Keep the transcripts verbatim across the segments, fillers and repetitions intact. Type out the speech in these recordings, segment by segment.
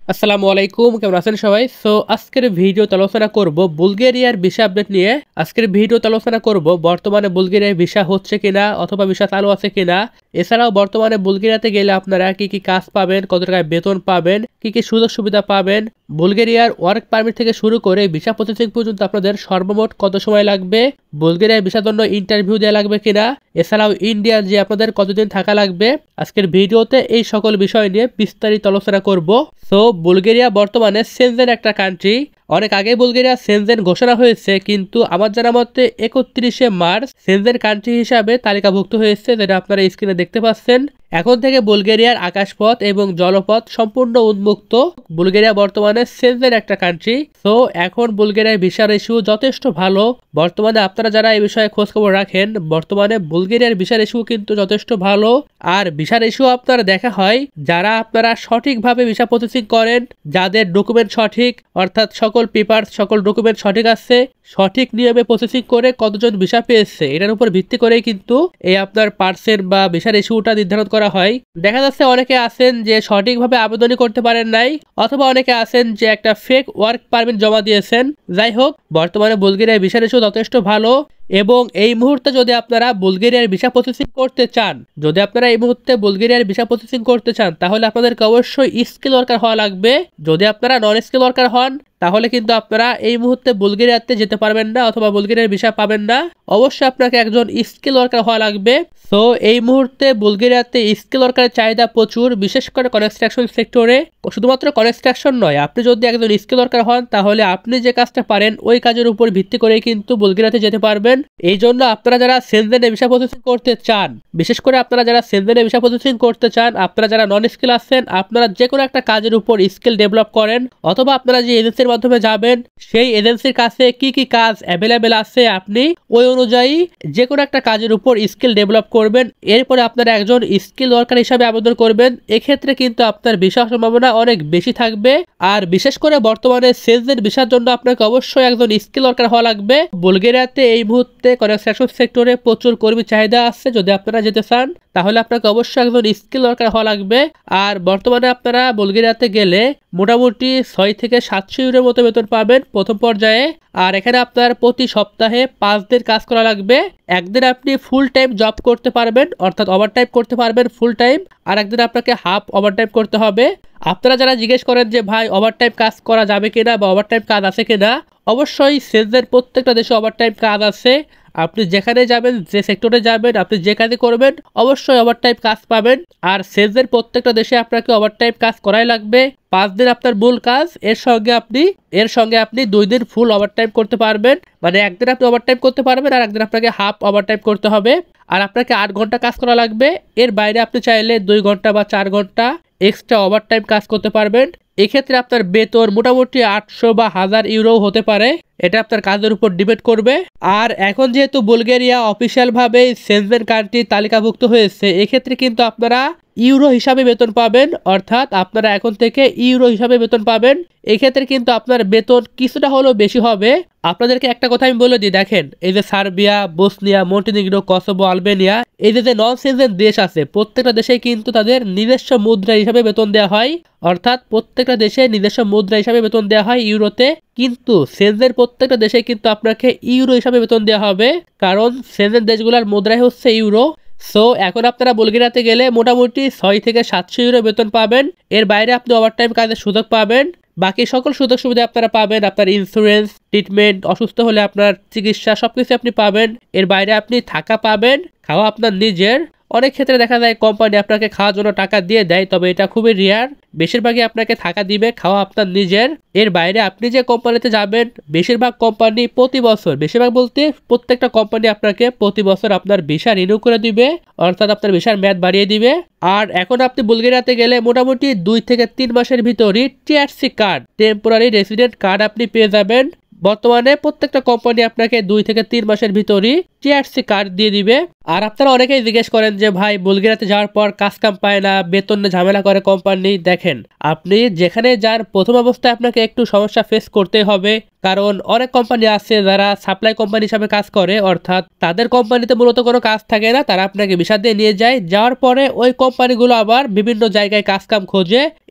আসসালামু আলাইকুম, কেমন আছেন সবাই? সো আজকের ভিডিওতে আলোচনা করব বুলগেরিয়ার ভিসা আপডেট নিয়ে। আজকের ভিডিওতে আলোচনা করব বর্তমানে বুলগেরিয়ার ভিসা হচ্ছে কিনা অথবা ভিসা চালু আছে কিনা। এছাড়াও বর্তমানে বুলগেরিয়াতে গেলে আপনারা কি কি কাজ পাবেন, কত টাকায় বেতন পাবেন, কি কি সুযোগ সুবিধা পাবেন, বুলগেরিয়ার ওয়ার্ক পারমিট থেকে শুরু করে ভিসা প্রসেসিং পর্যন্ত আপনাদের সর্বমোট কত সময় লাগবে, বুলগেরিয়ার ভিসার জন্য ইন্টারভিউ দেওয়া লাগবে কিনা, এছাড়াও ইন্ডিয়ান যে আপনাদের কতদিন থাকা লাগবে। আজকের ভিডিওতে এই সকল বিষয় নিয়ে বিস্তারিত আলোচনা করব। সো বুলগেরিয়া বর্তমানে সেনজেন একটা কান্ট্রি। অনেক আগে বুলগেরিয়া সেনজেন ঘোষণা হয়েছে, কিন্তু আমার জানা মতে একত্রিশে মার্চ সেনজেন কান্ট্রি হিসাবে তালিকাভুক্ত হয়েছে, যেটা আপনারা স্ক্রিনে দেখতে পাচ্ছেন। এখন থেকে বুলগেরিয়ার আকাশপথ এবং জলপথ সম্পূর্ণ উন্মুক্ত। বুলগেরিয়া বর্তমানে সেনজেন একটা কান্ট্রি। সো এখন বুলগেরিয়ার ভিসার ইস্যু যথেষ্ট ভালো। বর্তমানে আপনারা যারা এই বিষয়ে খোঁজ খবর রাখেন, বর্তমানে বুলগেরিয়ার ভিসার ইস্যু কিন্তু যথেষ্ট ভালো। আর ভিসার ইস্যু আপনারা দেখা হয় যারা আপনারা সঠিকভাবে ভিসা প্রসেসিং করেন, যাদের ডকুমেন্ট সঠিক, অর্থাৎ সকল পেপার সকল ডকুমেন্ট সঠিক আছে, সঠিক নিয়মে প্রসেসিং করে কতজন ভিসা পেয়েছে, এটার উপর ভিত্তি করেই কিন্তু এই আপনার পার্সেন্ট বা ভিসার ইস্যুটা নির্ধারণ করা হয়। দেখা যাচ্ছে অনেকে আছেন যে সঠিকভাবে আবেদনই করতে পারেন নাই, অথবা অনেকে আছেন যে একটা ফেক ওয়ার্ক পারমিট জমা দিয়েছেন। যাই হোক, বর্তমানে বুলগেরিয়ার ভিসার ইস্যু যথেষ্ট ভালো। এবং এই মুহূর্তে যদি আপনারা বুলগেরিয়ার ভিসা প্রসেসিং করতে চান, যদি আপনারা এই মুহূর্তে বুলগেরিয়ার ভিসা প্রসেসিং করতে চান, তাহলে আপনাদেরকে অবশ্যই স্কিল ওয়ার্কার হওয়া লাগবে। যদি আপনারা নন স্কিল ওয়ার্কার হন, তাহলে কিন্তু আপনারা এই মুহূর্তে বুলগেরিয়াতে যেতে পারবেন না অথবা বুলগেরিয়ার ভিসা পাবেন না। অবশ্যই আপনাকে একজন স্কিল ওয়ার্কার হওয়া লাগবে। সো এই মুহূর্তে বুলগেরিয়াতে স্কিল ওয়ার্কারের চাহিদা প্রচুর, বিশেষ করে কনস্ট্রাকশন সেক্টরে। শুধুমাত্র কনস্ট্রাকশন নয়, আপনি যদি একজন স্কিল ওয়ার্কার হন, তাহলে আপনি যে কাজটা পারেন ওই কাজের উপর ভিত্তি করে কিন্তু বুলগেরিয়াতে যেতে পারবেন। এই জন্য আপনারা যারা সেনজেনে ভিসা প্রসেসিং করতে চান, বিশেষ করে আপনারা যারা সেনজেনে ভিসা প্রসেসিং করতে চান, আপনারা যারা নন স্কিল আছেন, আপনারা যে কোনো একটা কাজের উপর স্কিল ডেভেলপ করেন, অথবা আপনারা যে এজেন্সির মাধ্যমে যাবেন সেই এজেন্সির কাছে কি কি কাজ অ্যাভেলেবেল আছে, আপনি ওই অনুযায়ী যে কোনো একটা কাজের উপর স্কিল ডেভেলপ করবেন। এরপরে আপনারা একজন স্কিল ওয়ার্কার হিসাবে আবেদন করবেন। এক্ষেত্রে কিন্তু আপনার ভিসা সম্ভাবনা অনেক বেশি থাকবে। আর বিশেষ করে বর্তমানে সেনজেন ভিসার জন্য আপনাকে অবশ্যই একজন স্কিল ওয়ার্কার হওয়া লাগবে। বুলগেরিয়াতে এই মুহূর্তে কনস্ট্রাকশন সেক্টরে প্রচুর কর্মী চাহিদা আছে। যদি আপনারা যেতে চান, তাহলে আপনাকে অবশ্যই একজন স্কিল ওয়ার্কার হওয়া লাগবে। আর বর্তমানে আপনারা বুলগেরিয়াতে গেলে মোটামুটি ছয় থেকে সাতশো ইউরোর মতো বেতন পাবেন প্রথম পর্যায়ে। আর এখানে আপনার প্রতি সপ্তাহে পাঁচ দিন কাজ করা লাগবে। একদিন আপনি ফুল টাইম জব করতে পারবেন, অর্থাৎ ওভার টাইম করতে পারবেন ফুল টাইম, আর একদিন আপনাকে হাফ ওভার টাইম করতে হবে। আপনারা যারা জিজ্ঞেস করেন যে ভাই ওভার টাইম কাজ করা যাবে কিনা বা ওভার টাইম কাজ আছে কিনা, অবশ্যই সেনজেন প্রত্যেকটা দেশে ওভার টাইম কাজ আছে। আপনি যেখানে যাবেন, যে সেক্টরে যাবেন, আপনি যে কাজে করবেন, অবশ্যই ওভার টাইম কাজ পাবেন। আর সেনজেন প্রত্যেকটা দেশে আপনাকে ওভার টাইম কাজ করাই লাগবে। পাঁচ দিন আপনার মূল কাজ, এর সঙ্গে আপনি এর সঙ্গে আপনি দুই দিন ফুল ওভার টাইম করতে পারবেন। মানে একদিন আপনি ওভার টাইম করতে পারবেন আর একদিন আপনাকে হাফ ওভার টাইম করতে হবে। আর আপনাকে আট ঘন্টা কাজ করা লাগবে। এর বাইরে আপনি চাইলে দুই ঘন্টা বা চার ঘন্টা এক্সট্রা ওভার টাইম কাজ করতে পারবেন। এক্ষেত্রে আপনার বেতন মোটামুটি আটশো বা হাজার ইউরো হতে পারে। এটা আপনার কাজের উপর ডিপেন্ড করবে। আর এখন যেহেতু বুলগেরিয়া অফিসিয়াল ভাবে সেনজেন কান্ট্রি তালিকাভুক্ত হয়েছে, এক্ষেত্রে কিন্তু আপনারা ইউরো হিসাবে বেতন পাবেন, অর্থাৎ আপনারা এখন থেকে ইউরো হিসাবে বেতন পাবেন। এক্ষেত্রে কিন্তু আপনার বেতন কিছুটা হলেও বেশি হবে। আপনাদেরকে একটা কথা আমি বলে দিই, দেখেন এই যে Serbia, Bosnia, Montenegro, Kosovo, Albania, এই যে নন সেনজেন দেশ আছে, প্রত্যেকটা দেশে কিন্তু তাদের নিজস্ব মুদ্রা হিসাবে বেতন দেওয়া হয়। অর্থাৎ প্রত্যেকটা দেশে নিজস্ব মুদ্রা হিসাবে বেতন দেওয়া হয় ইউরোতে। কিন্তু সেনজেন প্রত্যেকটা দেশে কিন্তু আপনাকে ইউরো হিসাবে বেতন দেওয়া হবে, কারণ সেনজেন দেশগুলোর মুদ্রাই হচ্ছে ইউরো। সো এখন আপনারা বুলগেরিয়াতে গেলে মোটামুটি ছয় থেকে সাতশো ইউরো বেতন পাবেন। এর বাইরে আপনি ওভারটাইম কাজের সুযোগ পাবেন। বাকি সকল সুযোগ সুবিধা আপনারা পাবেন। আপনার ইন্স্যুরেন্স, ট্রিটমেন্ট, অসুস্থ হলে আপনার চিকিৎসা, সবকিছু আপনি পাবেন। এর বাইরে আপনি থাকা পাবেন, খাওয়া আপনার নিজের। অনেক ক্ষেত্রে দেখা যায় কোম্পানি আপনাকে খাওয়ার জন্য টাকা দিয়ে দেয়, তবে এটা খুবই রেয়ার। বেশিরভাগই আপনাকে থাকা দিবে, খাওয়া আপনার নিজের। এর বাইরে আপনি যে কোম্পানিতে যাবেন, বেশিরভাগ কোম্পানি প্রতি বছর, বেশিরভাগ বলতে প্রত্যেকটা কোম্পানি আপনাকে প্রতি বছর আপনার ভিসা রিনিউ করে দিবে, অর্থাৎ আপনার ভিসার মেয়াদ বাড়িয়ে দিবে। আর এখন আপনি বুলগেরিয়াতে গেলে মোটামুটি দুই থেকে তিন মাসের ভিতরই TRC card, temporary resident card আপনি পেয়ে যাবেন। বর্তমানে প্রত্যেকটা কোম্পানি আপনাকে দুই থেকে তিন মাসের ভিতরই টিআরসি কার্ড দিয়ে দিবে। আর আপনারা অনেকেই জিজ্ঞেস করেন যে ভাই বুলগেরিয়াতে যাওয়ার পর কাজ কাম পায় না, বেতন ঝামেলা করে কোম্পানি। দেখেন, আপনি যেখানে যান প্রথম অবস্থায় আপনাকে একটু সমস্যা ফেস করতে হবে, কারণ অনেক কোম্পানি আছে যারা সাপ্লাই কোম্পানি হিসাবে কাজ করে, অর্থাৎ তাদের কোম্পানিতে মূলত কোনো কাজ থাকে না, তারা আপনাকে ভিসা দিয়ে নিয়ে যায়। যাওয়ার পরে ওই কোম্পানিগুলো আবার বিভিন্ন জায়গায় কাজ কাম খোঁজে।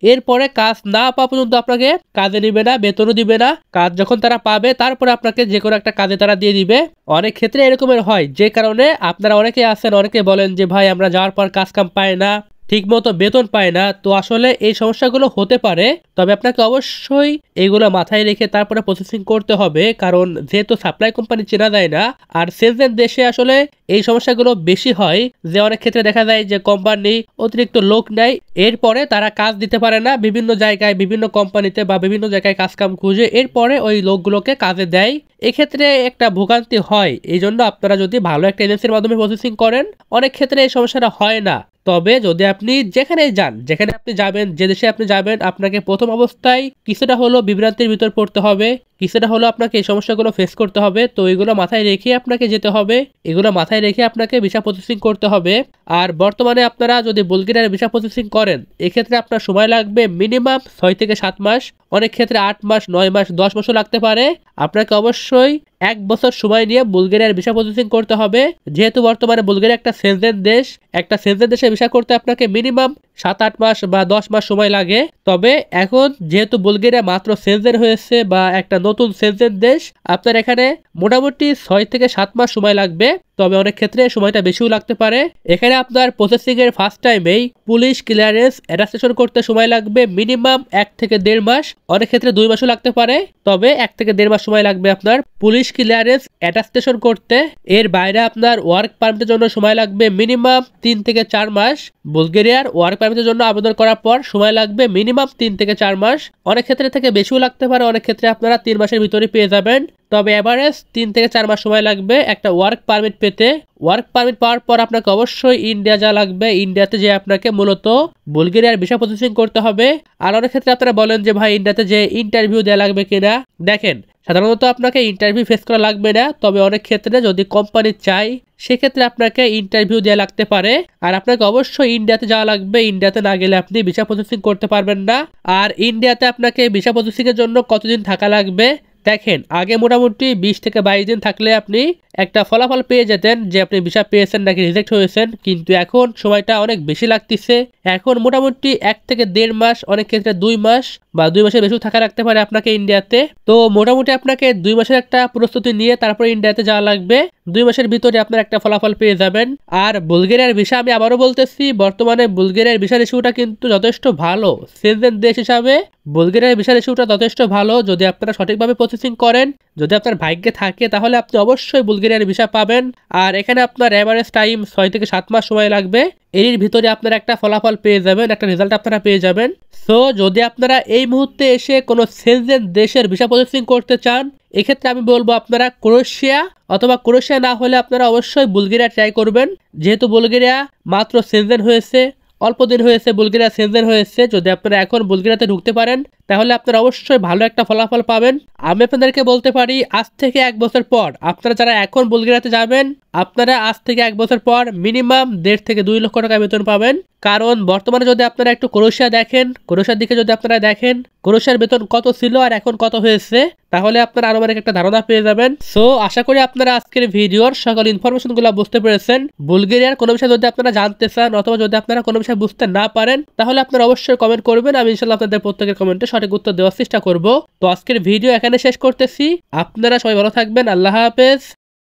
এরপরে কাজ না পাওয়া পর্যন্ত আপনাকে কাজে নিবে না, বেতনও দিবে না। কাজ যখন তারা পাবে তারপরে আপনাকে যে কোনো একটা কাজে তারা দিয়ে দিবে। অনেক ক্ষেত্রে এরকমের হয়, যে কারণে আপনারা অনেকে আছেন, অনেকে বলেন যে ভাই আমরা যাওয়ার পর কাজ কাম পাই না, ঠিক মতো বেতন পায় না। তো আসলে এই সমস্যাগুলো হতে পারে, তবে আপনাকে অবশ্যই এগুলো মাথায় রেখে তারপরে প্রসেসিং করতে হবে, কারণ যেহেতু সাপ্লাই কোম্পানি চেনা যায় না, আর সেলসের দেশে আসলে এই সমস্যাগুলো বেশি হয়, যে অনেক ক্ষেত্রে দেখা যায় যে কোম্পানি অতিরিক্ত লোক নেয়, এরপরে তারা কাজ দিতে পারে না, বিভিন্ন জায়গায় বিভিন্ন কোম্পানিতে বা বিভিন্ন জায়গায় কাজ কাম খুঁজে এরপরে ওই লোকগুলোকে কাজে দেয়। এক্ষেত্রে একটা ভোগান্তি হয়। এই জন্য আপনারা যদি ভালো একটা এজেন্সির মাধ্যমে প্রসেসিং করেন, অনেক ক্ষেত্রে এই সমস্যাটা হয় না। তবে যদি আপনি যেখানে যান, যেখানে আপনি যাবেন, যে দেশে আপনি যাবেন, আপনাকে প্রথম অবস্থায় কিছুটা হলো বিভ্রান্তির ভিতর পড়তে হবে, কিছুটা হলো আপনাকে এই সমস্যাগুলো ফেস করতে হবে। তো এগুলো মাথায় রেখে আপনাকে যেতে হবে, এগুলো মাথায় রেখে আপনাকে ভিসা প্রসেসিং করতে হবে। আর বর্তমানে আপনারা যদি বুলগেরিয়ার ভিসা প্রসেসিং করেন, এক্ষেত্রে আপনার সময় লাগবে মিনিমাম ছয় থেকে সাত মাস, অনেক ক্ষেত্রে আট মাস, নয় মাস, দশ মাসও লাগতে পারে। আপনাকে অবশ্যই এক বছর সময় নিয়ে বুলগেরিয়ার ভিসা প্রসেসিং করতে হবে, যেহেতু বর্তমানে বুলগেরিয়া একটা সেনজেন দেশ। একটা সেনজেন দেশে ভিসা করতে আপনাকে মিনিমাম সাত আট মাস বা দশ মাস সময় লাগে। তবে এখন যেহেতু বুলগেরিয়া মাত্র সেনজেন হয়েছে বা একটা নতুন সেনজেন দেশ, আপনার এখানে মোটামুটি ছয় থেকে সাত মাস সময় লাগবে, তবে অনেক ক্ষেত্রে সময়টা বেশিও লাগতে পারে। এখানে আপনার প্রসেসিং এর ফার্স্ট টাইমেই পুলিশ ক্লিয়ারেন্স অ্যাটাস্টেশন করতে সময় লাগবে মিনিমাম এক থেকে দেড় মাস, অনেক ক্ষেত্রে দুই মাসও লাগতে পারে, তবে এক থেকে দেড় মাস সময় লাগবে আপনার পুলিশ ক্লিয়ারেন্স অ্যাটাস্টেশন করতে। এর বাইরে আপনার ওয়ার্ক পারমিটের জন্য সময় লাগবে মিনিমাম তিন থেকে চার মাস। বুলগেরিয়ার ওয়ার্ক পারমিটের জন্য আবেদন করার পর সময় লাগবে মিনিমাম তিন থেকে চার মাস, অনেক ক্ষেত্রে থেকে বেশিও লাগতে পারে, অনেক ক্ষেত্রে আপনারা তিন মাসের ভিতরে পেয়ে যাবেন। তবে এভারেজ তিন থেকে চার মাস সময় লাগবে একটা ওয়ার্ক পারমিট পেতে। ওয়ার্ক পারমিট পাওয়ার পর আপনাকে অবশ্যই ইন্ডিয়া যা লাগবে, ইন্ডিয়াতে যে আপনাকে মূলত বুলগেরিয়ার ভিসা প্রসেসিং করতে হবে। আর অনেক ক্ষেত্রে আপনারা বলেন যে ভাই ইন্ডিয়াতে যে ইন্টারভিউ দেওয়া লাগবে কিনা, দেখেন সাধারণত আপনাকে ইন্টারভিউ ফেস করা লাগবে না, তবে অনেক ক্ষেত্রে যদি কোম্পানি চাই সেক্ষেত্রে আপনাকে ইন্টারভিউ দেওয়া লাগতে পারে। আর আপনাকে অবশ্যই ইন্ডিয়াতে যাওয়া লাগবে, ইন্ডিয়াতে না গেলে আপনি ভিসা প্রসেসিং করতে পারবেন না। আর ইন্ডিয়াতে আপনাকে ভিসা প্রসেসিং এর জন্য কতদিন থাকা লাগবে, দেখেন আগে মোটামুটি বিশ থেকে বাইশ দিন থাকলে আপনি একটা ফলাফল পেয়ে যেতেন যে আপনি ভিসা পেয়েছেন নাকি রিজেক্ট হয়েছেন, কিন্তু এখন সময়টা অনেক বেশি লাগতেছে। এখন মোটামুটি এক থেকে দেড় মাস, অনেক ক্ষেত্রে দুই মাস বা দুই মাসের বেশি থাকা রাখতে পারে আপনাকে ইন্ডিয়াতে। তো মোটামুটি আপনাকে দুই মাসের একটা প্রস্তুতি নিয়ে তারপরে ইন্ডিয়াতে যাওয়া লাগবে, দুই মাসের ভিতরে আপনার একটা ফলাফল পেয়ে যাবেন। আর বুলগেরিয়ার ভিসা আমি আবারও বলতেছি, বর্তমানে বুলগেরিয়ার ভিসা রেশিওটা কিন্তু যথেষ্ট ভালো। সেনজেন দেশ হিসাবে বুলগেরিয়ার ভিসা রেশিওটা যথেষ্ট ভালো। যদি আপনারা সঠিকভাবে প্রসেসিং করেন, যদি আপনার ভাগ্যে থাকে, তাহলে আপনি অবশ্যই বুলগেরিয়ার ভিসা পাবেন। আর এখানে আপনার এভারেজ টাইম ছয় থেকে সাত মাস সময় লাগবে, এর ভিতরে আপনারা একটা ফলাফল পেয়ে যাবেন, একটা রেজাল্ট আপনারা পেয়ে যাবেন। সো যদি আপনারা এই মুহূর্তে এসে কোনো সেনজেন দেশের ভিসা প্রসেসিং করতে চান, এক্ষেত্রে আমি বলবো আপনারা ক্রোয়েশিয়া অথবা ক্রোয়েশিয়া না হলে আপনারা অবশ্যই বুলগেরিয়া ট্রাই করবেন, যেহেতু বুলগেরিয়া মাত্র সেনজেন হয়েছে, অল্প দিন হয়েছে বুলগেরিয়া সেনজেন হয়েছে। যদি আপনারা এখন বুলগেরিয়াতে ঢুকতে পারেন, তাহলে আপনারা অবশ্যই ভালো একটা ফলাফল পাবেন। আমি আপনাদেরকে বলতে পারি আজ থেকে এক বছর পর আপনারা যারা এখন বুলগেরিয়াতে যাবেন, আপনারা আজ থেকে এক বছর পর মিনিমাম দেড় থেকে দুই লক্ষ টাকা বেতন পাবেন। কারণ বর্তমানে যদি আপনারা একটু ক্রোয়েশিয়া দেখেন, ক্রোয়েশিয়ার দিকে যদি আপনারা দেখেন ক্রোয়েশিয়ার বেতন কত ছিল আর এখন কত হয়েছে, তাহলে আপনারা আনুমানিক একটা ধারণা পেয়ে যাবেন। সো আশা করি আপনারা আজকের ভিডিওর সকল ইনফরমেশনগুলো বুঝতে পেরেছেন। বুলগেরিয়ার কোনো বিষয় যদি আপনারা জানতে চান অথবা যদি আপনারা কোনো বিষয় বুঝতে না পারেন, তাহলে আপনারা অবশ্যই কমেন্ট করবেন, আমি ইনশাআল্লাহ আপনাদের প্রত্যেকের কমেন্টে সঠিক উত্তর দেওয়ার চেষ্টা করব। তো আজকের ভিডিও এখানে শেষ করতেছি, আপনারা সবাই ভালো থাকবেন, আল্লাহ হাফেজ।